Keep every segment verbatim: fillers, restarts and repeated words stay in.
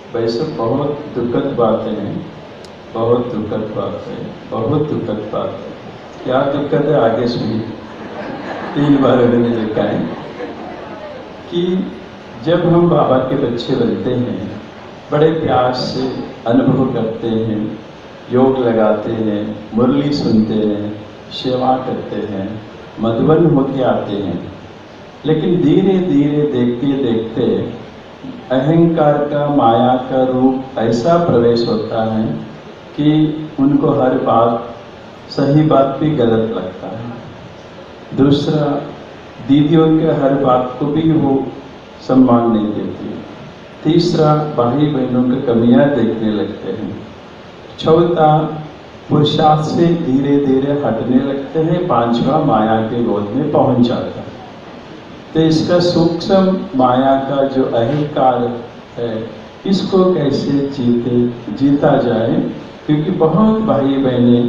वैसे बहुत दुखद बातें हैं, बहुत दुखद बात है, बहुत दुखद बात है। क्या दुखद है आगे सुनिए। तीन बार उन्होंने लिखा है कि जब हम बाबा के बच्चे बनते हैं, बड़े प्यार से अनुभव करते हैं, योग लगाते हैं, मुरली सुनते हैं, सेवा करते हैं, मधुबन होके आते हैं, लेकिन धीरे धीरे देखते देखते अहंकार का, माया का रूप ऐसा प्रवेश होता है कि उनको हर बात, सही बात भी गलत लगता है। दूसरा, दीदियों के हर बात को भी वो सम्मान नहीं देती। तीसरा, भाई बहनों की कमियां देखने लगते हैं। चौथा, पुरुषार्थ से धीरे धीरे हटने लगते हैं। पांचवा, माया के गोद में पहुंच जाता है। तो इसका सूक्ष्म माया का जो अहंकार है, इसको कैसे जीते जीता जाए, क्योंकि बहुत भाई बहने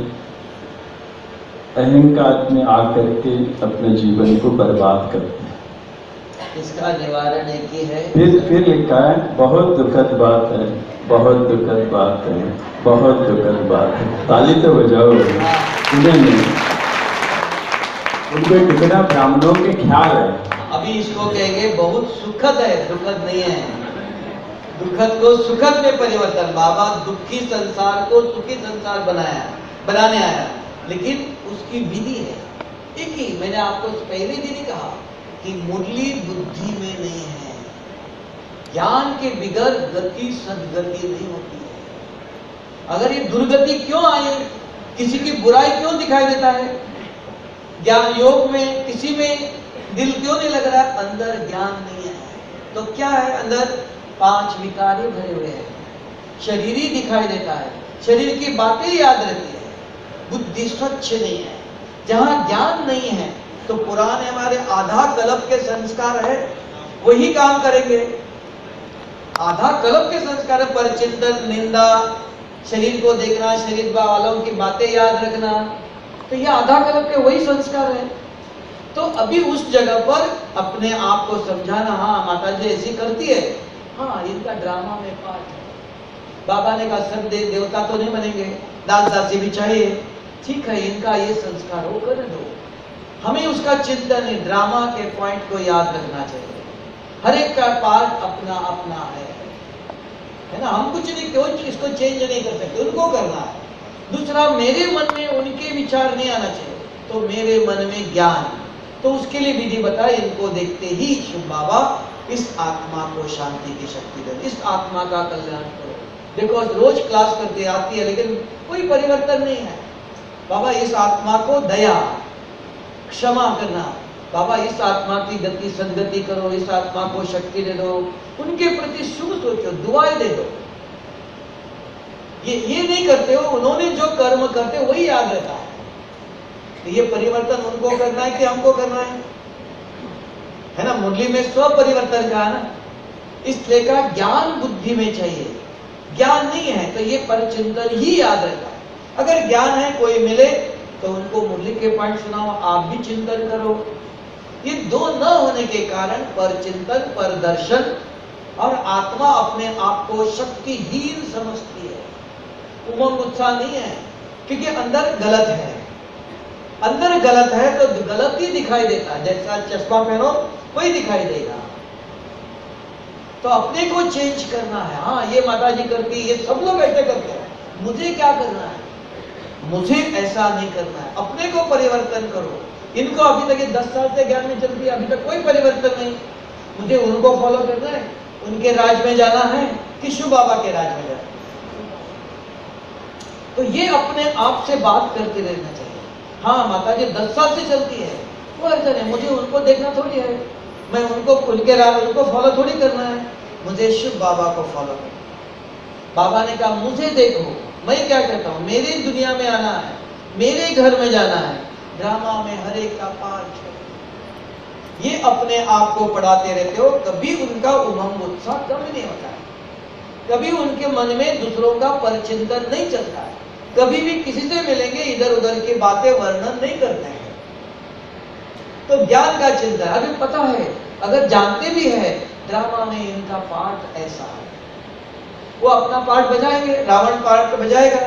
अहंकार में आकर के अपने जीवन को बर्बाद करते हैं। इसका निवारण एक ही है। फिर फिर लिखा है, बहुत दुखद बात है, बहुत दुखद बात है, बहुत दुखद बात है। ताली तो बजाओ। उन्हें उनके कितना ब्राह्मणों के ख्याल है। अभी इसको कहेंगे बहुत सुखद है, दुखद नहीं है। दुखद को सुखद में परिवर्तन। बाबा दुखी संसार को सुखी संसार बनाया, बनाने आया, लेकिन उसकी विधि है एक ही। मैंने आपको पहले दिन ही कहा कि मुरली बुद्धि में नहीं है। ज्ञान के बिगड़ गति सदगति नहीं होती है। अगर ये दुर्गति क्यों आई, किसी की बुराई क्यों दिखाई देता है, ज्ञान योग में किसी में दिल क्यों नहीं लग रहा है, अंदर ज्ञान नहीं है। तो क्या है, अंदर पांच विकार भरे हुए हैं। शरीर ही दिखाई देता है, शरीर की बातें याद रहती है, बुद्धि स्वच्छ नहीं है। जहां ज्ञान नहीं है तो पुराने हमारे आधा कल्प के संस्कार है, वही काम करेंगे। आधा कल्प के संस्कार है, परचिंतन, निंदा, शरीर को देखना, शरीर वालों की बातें याद रखना, तो ये आधा कल्प के वही संस्कार है। तो अभी उस जगह पर अपने आप को समझाना, हाँ माता जी ऐसी करती है, हाँ इनका ड्रामा में पार्ट है। बाबा ने कहा सब दे देवता तो नहीं बनेंगे, दास दासी भी चाहिए, ठीक है इनका ये संस्कार हो, कर दो। हमें उसका चिंतन नहीं, ड्रामा के पॉइंट को याद रखना चाहिए। हर एक का पार्ट अपना अपना है, है ना। हम कुछ नहीं, क्यों इसको चेंज नहीं कर सकते, उनको करना है। दूसरा, मेरे मन में उनके विचार नहीं आना चाहिए, तो मेरे मन में ज्ञान, तो उसके लिए विधि बताए। इनको देखते ही शुभ बाबा इस आत्मा को शांति की शक्ति दे, इस आत्मा का कल्याण करो। देखो रोज क्लास करते आती है, लेकिन कोई परिवर्तन नहीं है। बाबा इस आत्मा को दया, क्षमा करना, बाबा इस आत्मा की गति सदगति करो, इस आत्मा को शक्ति दे दो, उनके प्रति शुभ सोचो, दुआएं दे दो। ये ये नहीं करते हो, उन्होंने जो कर्म करते हो वही याद रहता है। तो ये परिवर्तन उनको करना है कि हमको करना है, है ना। मुरली में स्व परिवर्तन का है ना, इसलिए का ज्ञान बुद्धि में चाहिए। ज्ञान नहीं है तो ये परचिंतन ही याद रहता है। अगर ज्ञान है, कोई मिले तो उनको मुरली के पॉइंट सुनाओ, आप भी चिंतन करो। ये दो न होने के कारण परचिंतन, परदर्शन और आत्मा अपने आप को शक्तिहीन समझती है, उमंग उत्साह नहीं है, क्योंकि अंदर गलत है। अंदर गलत है तो गलत ही दिखाई देता है। जैसा चश्मा पहनो वही दिखाई देगा। तो अपने को चेंज करना है। हाँ ये माता जी करती, ये सब लोग ऐसे करते हैं, मुझे क्या करना है, मुझे ऐसा नहीं करना है। अपने को परिवर्तन करो। इनको अभी तक ये दस साल से ज्ञान में चलती है, अभी तक कोई परिवर्तन नहीं। मुझे उनको फॉलो करना है, उनके राज में जाना है कि शिव बाबा के राज में जाना है। तो ये अपने आप से बात करते रहना चाहिए। हाँ माता जी दस साल से चलती है, वो अर्जन है, मुझे उनको देखना थोड़ी है, मैं उनको उनके राज उनको फॉलो थोड़ी करना है, मुझे शिव बाबा को फॉलो करना। बाबा ने कहा मुझे देखो, मैं क्या कहता हूँ, मेरी दुनिया में आना है, मेरे घर में जाना है, ड्रामा में हर एक का पार्ट है। ये अपने आप को पढ़ाते रहते हो, कभी उनका उमंग उत्साह कम नहीं होता है, कभी उनके मन में दूसरों का परिचिंतन नहीं चलता है, कभी भी किसी से मिलेंगे इधर उधर की बातें वर्णन नहीं करते हैं। तो ज्ञान का चिंतन अभी पता है, अगर जानते भी है ड्रामा में इनका पार्ट ऐसा है, वो अपना पार्ट बजाएंगे, रावण पार्ट बजाएगा।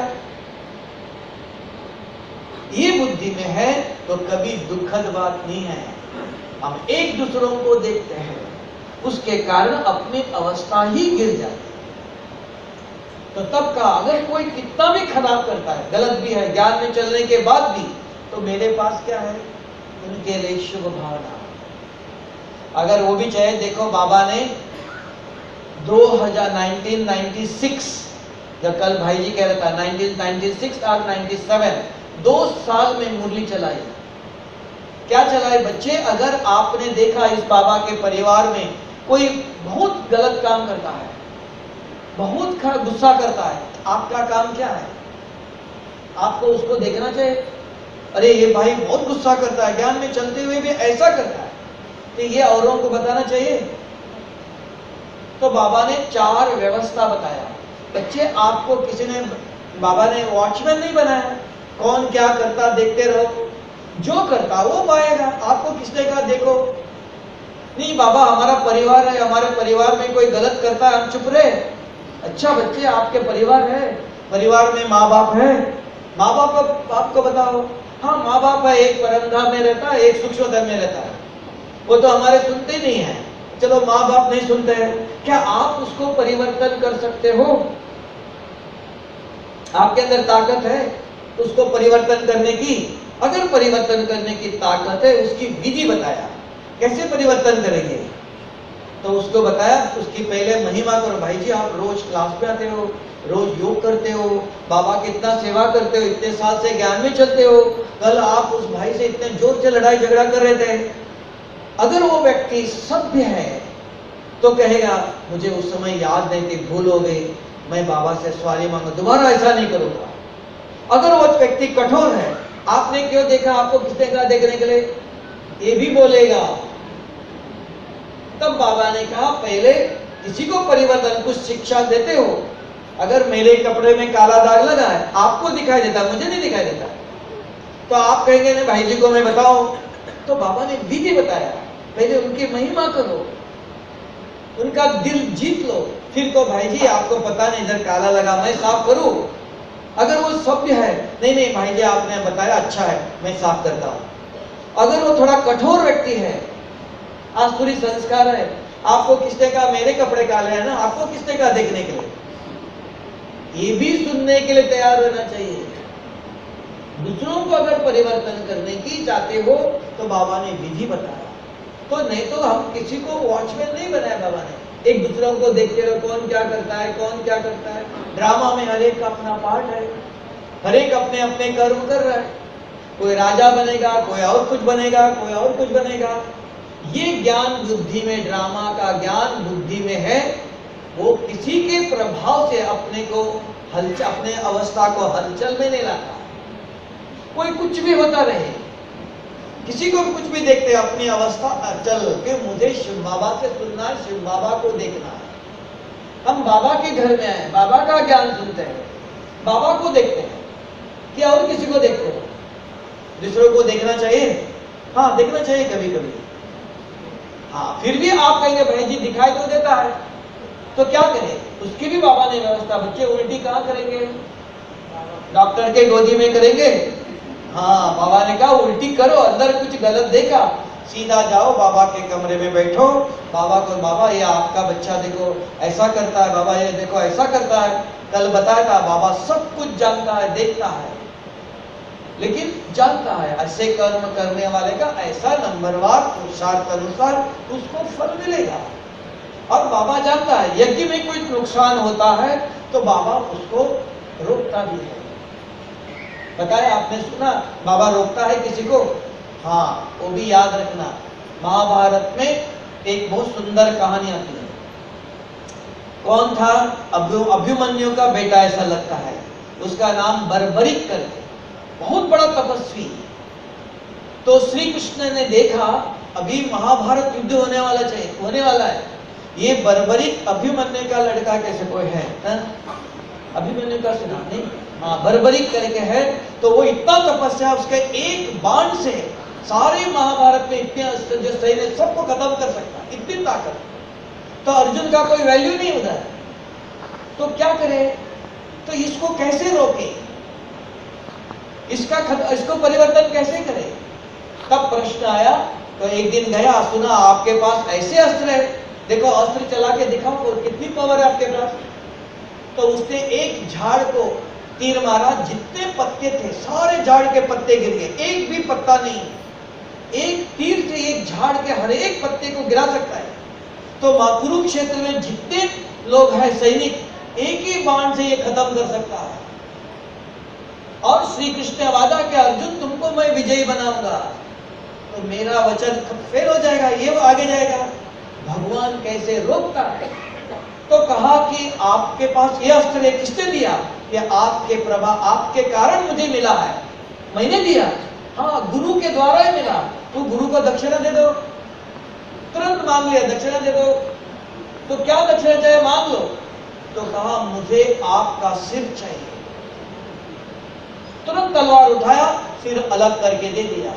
ये बुद्धि में है तो कभी दुखद बात नहीं है। हम एक दूसरों को देखते हैं, उसके कारण अपनी अवस्था ही गिर जाती है। तो तब का अगर कोई कितना भी खराब करता है, गलत भी है, ज्ञान में चलने के बाद भी, तो मेरे पास क्या है, उनके लिए शुभ भावना। अगर वो भी चाहे, देखो बाबा ने दो हज़ार उन्नीस सौ छियानवे, जब कल भाई जी कह रहा था उन्नीस सौ छियानवे और सत्तानवे, दो साल में मुरली चलाई। क्या चलाए बच्चे? अगर आपने देखा इस बाबा के परिवार में कोई बहुत गलत काम करता है, बहुत गुस्सा करता है, आपका काम क्या है? आपको उसको देखना चाहिए, अरे ये भाई बहुत गुस्सा करता है, ज्ञान में चलते हुए भी ऐसा करता है, तो ये औरों को बताना चाहिए। तो बाबा ने चार व्यवस्था बताया। बच्चे आपको किसी ने, बाबा ने वॉचमैन नहीं बनाया, कौन क्या करता देखते रहो, जो करता वो पाएगा। आपको किसने कहा देखो? नहीं बाबा हमारा परिवार है, हमारे परिवार में कोई गलत करता है हम चुप रहे। अच्छा बच्चे, आपके परिवार है, परिवार में माँ बाप है, माँ बाप आपको बताओ। हाँ माँ बाप है, एक परमधाम में रहता है, एक सूक्ष्मधाम में रहता है, वो तो हमारे सुनते नहीं है। चलो माँ बाप नहीं सुनते हैं, क्या आप उसको परिवर्तन कर सकते हो? आपके अंदर ताकत है उसको परिवर्तन करने की? अगर परिवर्तन करने की ताकत है, उसकी विधि बताया कैसे परिवर्तन करेंगे। तो उसको बताया, उसकी पहले महिमा करो। भाई जी आप रोज क्लास में आते हो, रोज योग करते हो, बाबा की इतना सेवा करते हो, इतने साल से ज्ञान में चलते हो, कल आप उस भाई से इतने जोर से लड़ाई झगड़ा कर रहे थे। अगर वो व्यक्ति सभ्य है तो कहेगा मुझे उस समय याद नहीं थी, भूल हो गई, मैं बाबा से सॉरी मांगू, दोबारा ऐसा नहीं करूंगा। अगर वो व्यक्ति कठोर है, आपने क्यों देखा, आपको किसने कहा देखने के लिए, ये भी बोलेगा। तब बाबा ने कहा पहले किसी को परिवर्तन, कुछ शिक्षा देते हो। अगर मेरे कपड़े में काला दाग लगा है, आपको दिखाई देता, मुझे नहीं दिखाई देता, तो आप कहेंगे नहीं भाई जी को मैं बताओ। तो बाबा ने विधि बताया, पहले उनकी महिमा करो, उनका दिल जीत लो, फिर तो भाई जी आपको पता नहीं इधर काला लगा, मैं साफ करूं। अगर वो सभ्य है, नहीं नहीं भाई जी आपने बताया अच्छा है, मैं साफ करता हूं। अगर वो थोड़ा कठोर व्यक्ति है, आसुरी संस्कार है, आपको किसने कहा मेरे कपड़े काले हैं ना, आपको किसने कहा देखने के लिए, ये भी सुनने के लिए तैयार होना चाहिए। दूसरों को अगर परिवर्तन करने की चाहते हो तो बाबा ने विधि बताया। तो नहीं तो हम किसी को वॉचमैन नहीं बनाया बाबा ने, एक दूसरों को देखते रहो कौन क्या करता है, कौन क्या करता है। ड्रामा में हर एक का अपना पार्ट है, हर एक अपने अपने कर्म कर रहा है। कोई राजा बनेगा, कोई और कुछ बनेगा, कोई और कुछ बनेगा। ये ज्ञान बुद्धि में, ड्रामा का ज्ञान बुद्धि में है, वो किसी के प्रभाव से अपने को हलचल, अपने अवस्था को हलचल में नहीं लाता। कोई कुछ भी होता रहे, किसी को भी कुछ भी देखते अपनी अवस्था चल के मुझे शिव बाबा से सुनना है, शिव बाबा को देखना है। हम बाबा के घर में आए, बाबा का ज्ञान सुनते हैं, बाबा को देखते हैं, क्या और किसी को देखते हो? दूसरों को देखना चाहिए, हाँ देखना चाहिए कभी कभी। हाँ फिर भी आप कहेंगे भाई जी दिखाई तो देता है, तो क्या करें? उसकी भी बाबा ने व्यवस्था। बच्चे उल्टी कहाँ करेंगे? डॉक्टर के गोदी में करेंगे? हाँ बाबा ने कहा उल्टी करो, अंदर कुछ गलत देखा, सीधा जाओ बाबा के कमरे में बैठो, बाबा को, बाबा ये आपका बच्चा देखो ऐसा करता है, बाबा ये देखो ऐसा करता है। कल बताया था बाबा सब कुछ जानता है, देखता है, लेकिन जानता है ऐसे कर्म करने वाले का ऐसा नंबरवार पुरुषार्थ अनुसार उसको फल मिलेगा। और बाबा जानता है यज्ञ में कोई नुकसान होता है तो बाबा उसको रोकता भी है। बताया आपने सुना बाबा रोकता है किसी को? हाँ वो भी याद रखना, महाभारत में एक बहुत सुंदर कहानी आती है। कौन था? अभ्यु अभिमन्यु का बेटा ऐसा लगता है, उसका नाम बर्बरिक करके, बहुत बड़ा तपस्वी। तो श्री कृष्ण ने देखा अभी महाभारत युद्ध होने वाला चाहिए होने वाला है, ये बर्बरिक अभिमन्यु का लड़का कैसे कोई है, है? अभिमन्यु का सुना नहीं? हाँ बर्बरिक करके है। तो वो इतना तपस्या, उसके एक बाण से सारे महाभारत में इतने जो सैन्य सबको खत्म कर सकता, इतनी ताकत। तो अर्जुन का कोई वैल्यू नहीं उधर, तो क्या करे, तो इसको कैसे रोके, इसका खत, इसको परिवर्तन कैसे करे। तब प्रश्न आया, तो एक दिन गया, सुना आपके पास ऐसे अस्त्र है, देखो अस्त्र चला के दिखाओ और कितनी पावर है आपके पास। तो उसने एक झाड़ को तीर मारा, जितने पत्ते थे सारे झाड़ के पत्ते गिर गए, एक भी पत्ता नहीं। एक तीर से एक झाड़ के हर एक पत्ते को गिरा सकता है। तो कुरुक्षेत्र में जितने लोग हैं सैनिक, एक ही बाण से ये खत्म कर सकता है। और श्री कृष्ण ने वादा किया, अर्जुन तुमको मैं विजयी बनाऊंगा। तो मेरा वचन फेल हो जाएगा, ये आगे जाएगा। भगवान कैसे रोकता है। तो कहा कि आपके पास ये अस्त्र किसने दिया, कि आपके प्रभा आपके कारण मुझे मिला है, मैंने दिया। हाँ, गुरु के द्वारा ही मिला। तो गुरु को दक्षिणा दे दो। तुरंत मांग लिया, दक्षिणा दे दो। तो क्या दक्षिणा चाहिए, मांग लो। तो कहा मुझे आपका सिर चाहिए। तुरंत तलवार उठाया, सिर अलग करके दे दिया।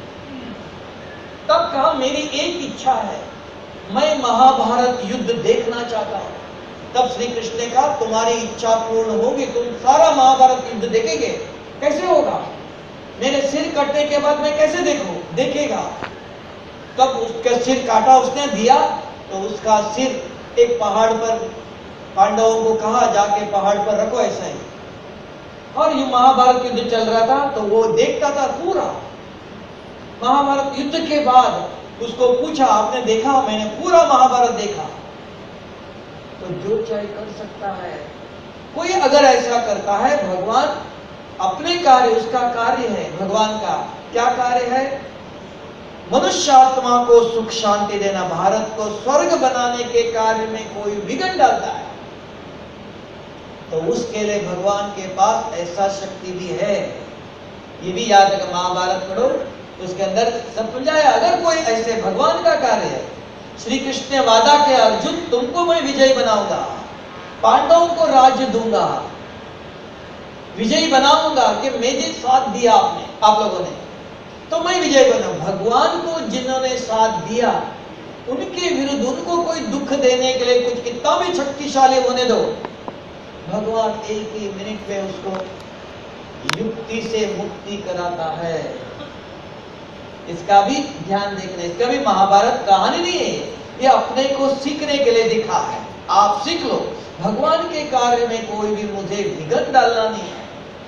तब कहा मेरी एक इच्छा है, मैं महाभारत युद्ध देखना चाहता हूं। तब श्री कृष्ण ने कहा तुम्हारी इच्छा पूर्ण होगी, तुम सारा महाभारत युद्ध देखेंगे। कैसे होगा, मेरे सिर कटने के बाद मैं कैसे देखूं, देखेगा। तब उसका सिर काटा उसने, दिया। तो उसका सिर एक पहाड़ पर, पांडवों को कहा जाके पहाड़ पर रखो ऐसा ही। और ये महाभारत युद्ध चल रहा था, तो वो देखता था पूरा महाभारत युद्ध। के बाद उसको पूछा आपने देखा, मैंने पूरा महाभारत देखा। तो जो चाहे कर सकता है कोई, अगर ऐसा करता है, भगवान अपने कार्य, उसका कार्य है भगवान का क्या कार्य है, मनुष्य आत्मा को सुख शांति देना, भारत को स्वर्ग बनाने के कार्य में कोई विघ्न डालता है, तो उसके लिए भगवान के पास ऐसा शक्ति भी है। ये भी याद रखो, महाभारत पढ़ो, उसके अंदर सब समझाया। अगर कोई ऐसे भगवान का कार्य है, श्री कृष्ण ने वादा किया अर्जुन तुमको मैं विजयी बनाऊंगा, पांडवों को राज्य दूंगा, विजयी बनाऊंगा, कि मेरे साथ दिया आपने, आप लोगों ने, तो मैं विजय बनाऊं। भगवान को जिन्होंने साथ दिया, उनके विरुद्ध उनको कोई दुख देने के लिए कुछ कितना भी शक्तिशाली होने दो, भगवान एक ही मिनट में उसको युक्ति से मुक्ति कराता है। इसका भी ध्यान देखना, इसका भी महाभारत कहानी नहीं है, ये अपने को सीखने के लिए दिखा है। आप सीख लो, भगवान के कार्य में कोई भी मुझे विघ्न डालना नहीं है।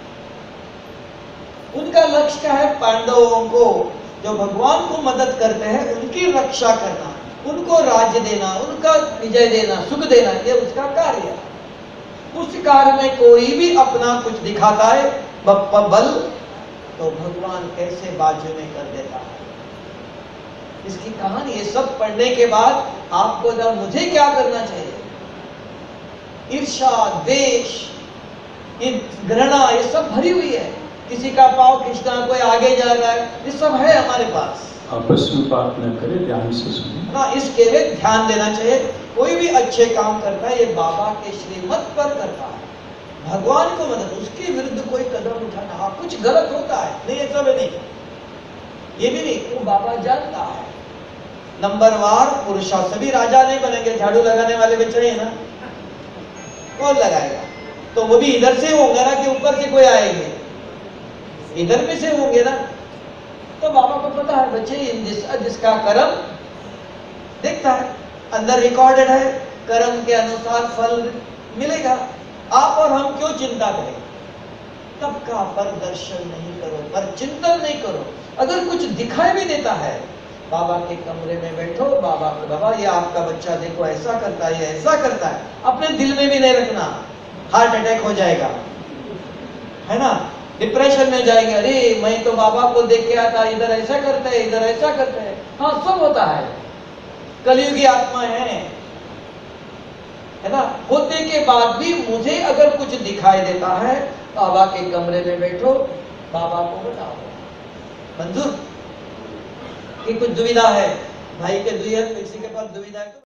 उनका लक्ष्य क्या है, पांडवों को जो भगवान को मदद करते हैं उनकी रक्षा करना, उनको राज्य देना, उनका विजय देना, सुख देना, ये उसका कार्य है। उस कार्य में कोई भी अपना कुछ दिखाता है बल, तो भगवान कैसे बाजू में कर देता है। इसकी कहानी, ये सब पढ़ने के बाद आपको जब मुझे क्या करना चाहिए, ईर्ष्या, द्वेष, घृणा, ये सब भरी हुई है। किसी का पाव खींचना, कोई आगे जा रहा है, ये सब है हमारे पास। आपस में बात न करें, ध्यान से सुने ना, इसके लिए ध्यान देना चाहिए। कोई भी अच्छे काम करता है, ये बाबा के श्रीमत पर करता है, भगवान को मदद, उसके विरुद्ध कोई कदम उठाना। हाँ, कुछ गलत होता है, नहीं ऐसा भी नहीं, ये भी नहीं, वो बाबा जानता है। नंबरवार पुरुषा, सभी राजा नहीं बनेंगे, झाड़ू लगाने वाले बच्चे हैं ना, कौन लगाएगा, तो वो भी इधर से होंगे ना, कि ऊपर से कोई आएंगे, इधर में से होंगे ना। तो बाबा को पता है बच्चे, जिस, जिसका कर्म देखता है, अंदर रिकॉर्डेड है, कर्म के अनुसार फल मिलेगा। आप और हम क्यों चिंता करें, तब का पर दर्शन नहीं करो, पर चिंतन नहीं करो। अगर कुछ दिखाई भी देता है, बाबा के कमरे में बैठो, बाबा को, बाबा ये आपका बच्चा देखो ऐसा करता है, ये ऐसा करता है, अपने दिल में भी नहीं रखना, हार्ट अटैक हो जाएगा, है ना, डिप्रेशन में जाएंगे। अरे मैं तो बाबा को देख के आता, इधर ऐसा करता है, इधर ऐसा करता है। हाँ, सब होता है, कलयुगी आत्मा है, है ना। होते के बाद भी मुझे अगर कुछ दिखाई देता है, बाबा के कमरे में बैठो, बाबा को बताओ मंजूर कि कुछ दुविधा है, भाई के दुविधा, किसी के पास दुविधा है।